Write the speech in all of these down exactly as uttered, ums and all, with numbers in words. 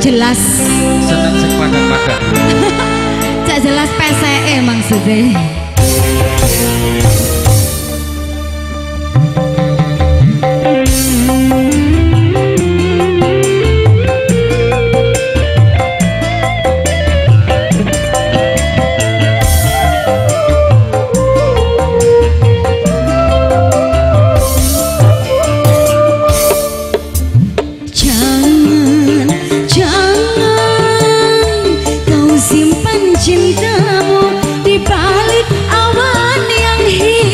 jelas. Seneng sing padang-padang. Cak jelas P C E maksudnya. Cintamu di balik awan yang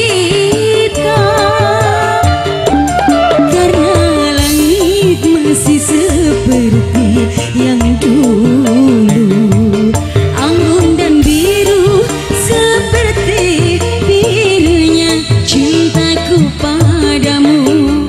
hitam, karena langit masih seperti yang dulu, anggun dan biru seperti birunya cintaku padamu.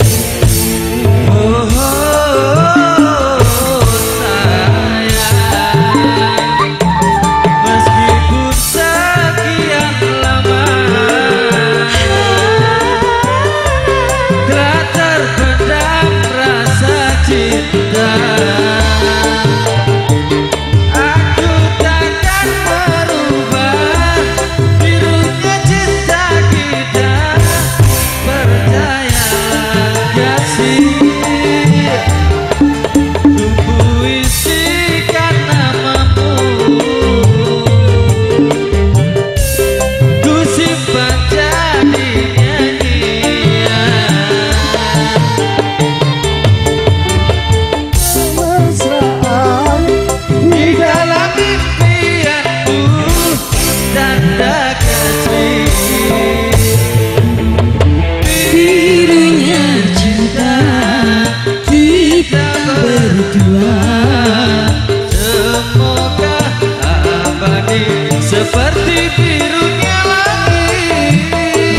Semoga abadi seperti birunya langit.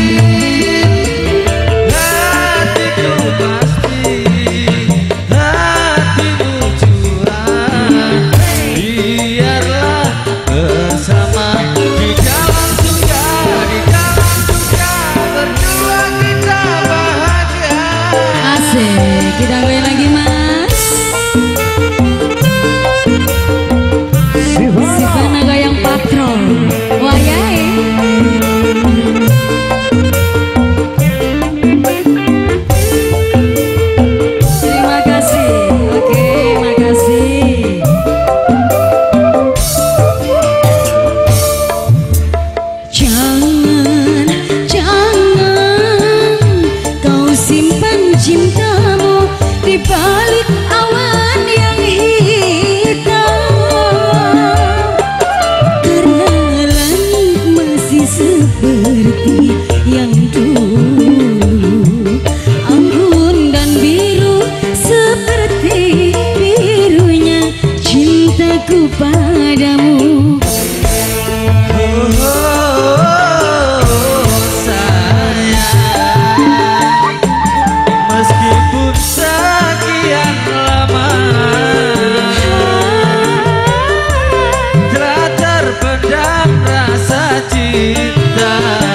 Hatiku pasti, hatimu curang. Biarlah bersama di dalam surga, di dalam surga berdua kita bahagia. Asik, kita goyang lagi mas. Sivana goyang patrol, wayahe. Terima kasih, oke, makasih. Jangan, jangan kau simpan cintamu di balik awan yang hitam, karena langit masih seperti yang dulu, anggun dan biru seperti birunya cintaku padamu. Meskipun sekian lama telah terpendam rasa cinta,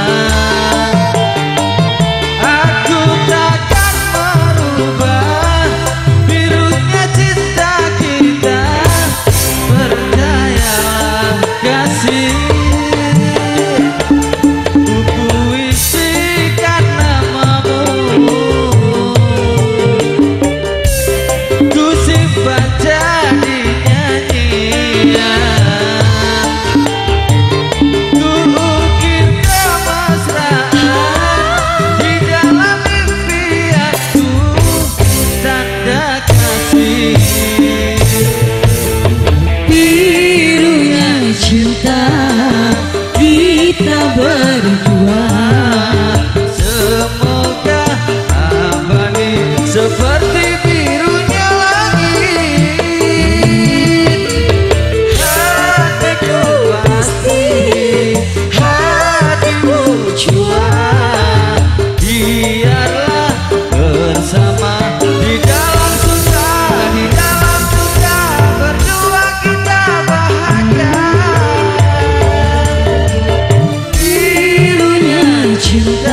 aku takkan merubah birunya cinta kita. Percayalah kasih, kita berdua. Semoga abadi seperti birunya langit. Hatiku pasti, hatimu jua. Biarlah bersama di dalam surga, di dalam surga berdua kita bahagia. Cinta